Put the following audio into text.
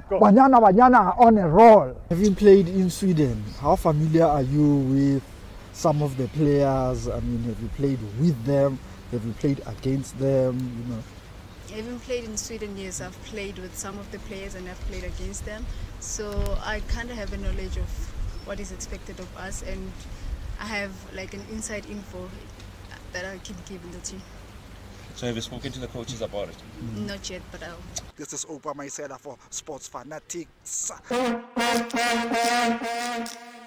Banyana Banyana are on a roll. Having played in Sweden, how familiar are you with some of the players? I mean, have you played with them? Have you played against them? You know? Having played in Sweden, yes, I've played with some of the players and I've played against them. So I kind of have a knowledge of what is expected of us, and I have like an inside info that I can give in the team. So have you spoken to the coaches about it? Not yet, but I'll. This is Opa Maisela for Sports Fanatics.